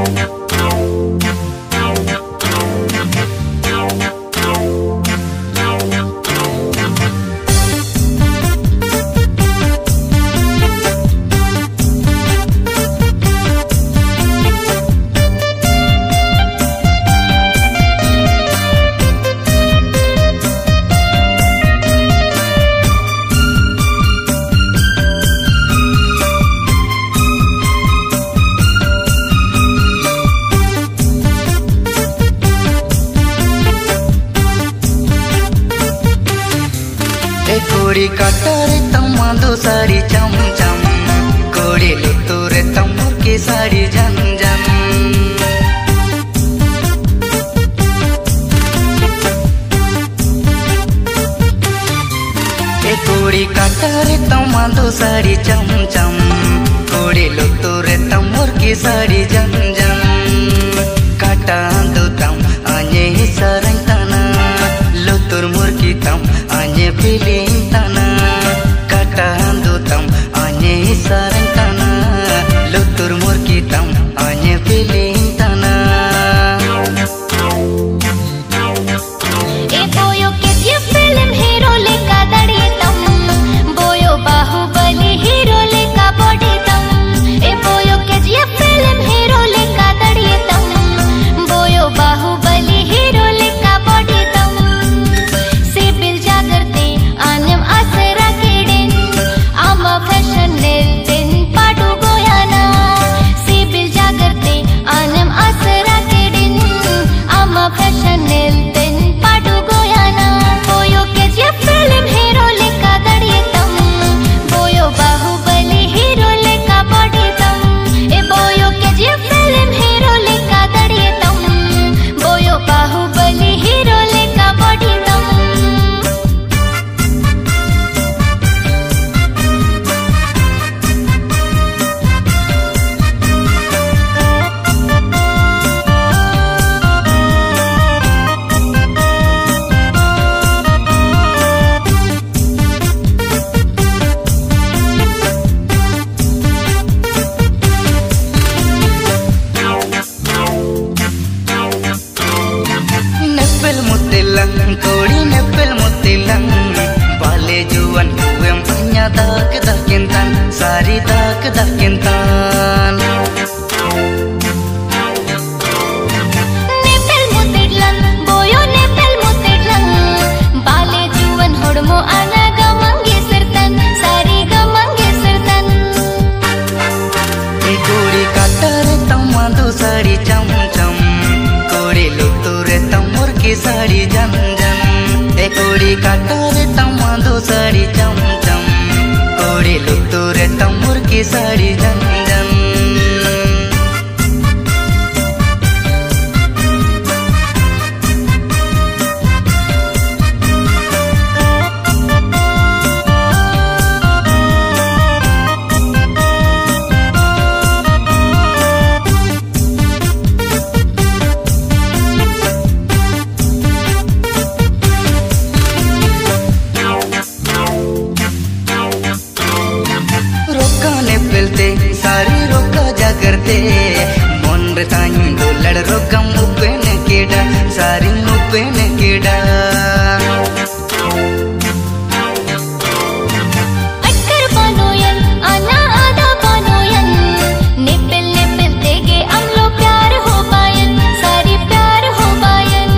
कोड़ी काटारे तम्मा दो साड़ी चम चम, कोड़ी लुतुरे तम्मुर की साड़ी जन जन। कोड़ी काटारे तम्मा दो साड़ी चम चम, कोड़ी लुतुरे तम्मुर की साड़ी जन जन। काटा दो तम आने ही सरंग तना, लुतुर मुर्की तम आने पिलिंग तना। काटा दो तम आने ही सरंग तना, लुतुर मुर्की तम आने पिलिंग तना। ए बोयो के ये फिल्म हीरो लेका दड़ी तम, बोयो बाहुबली हीरो लेका बॉडी तम। ए बोयो के ये फिल्म हीरो लेका दड़ी तम, बोयो बाहुबली हीरो लेका बॉडी तम। सिबिल जागरते आनम आसरा केडेन, आमा फैशन नेल्तेन पाडू गोयाना। सिबिल जागरते आनम आसरा केडेन, आमा फैशन नेल्तेन पाडू गोयाना। बोयो के ये फिल्म हीरो लेका दड़ी तम, बोयो बाहुबली हीरो लेका बॉडी तम। ए बोयो के ये फिल्म हीरो लेका दड़ी तम, बोयो बाहुबली हीरो लेका बॉडी तम। नेप्पल मुतिlang, कोड़ी नेप्पल मुतिlang, बाले जुवन हुएम अन्या दाक दाकिंतान, सारी दाक दाकिंतान। नेपेल मुतिlang, बोयो नेपेल मुतिlang, बाले जुवन होड़मो आना गमंगे सरतन, सारी गमंगे सरतन। कोड़ी काटारे तम्मा दो साड़ी चम चम, कोड़ी लुतुरे तम्मुर की साड़ी जन जन। कोड़ी काटारे तम्मा दो साड़ी चम चम, कोड़ी लुतुरे तम्मुर की साड़ी जन जन। सारी रोका जागरते, मन रताइन दो लड़ रोकम उपेन केडा, सारी उपेन केडा। अटकर बानोयन, आना आधा बानोयन, नेपेल नेपेल तेगे अमलो प्यार हो बायन, सारी प्यार हो बायन।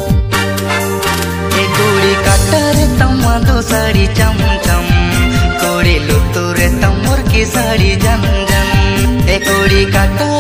कोड़ी काटारे तम्मा दो साड़ी चम चम, कोड़ी लुतुरे तम्मुर की साड़ी जन जन। कोड़ी काटा